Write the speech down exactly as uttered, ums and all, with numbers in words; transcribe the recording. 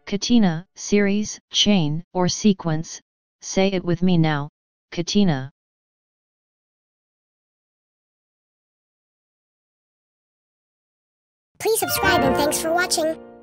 Catena, series, chain, or sequence. Say it with me now. Catena. Please subscribe and thanks for watching.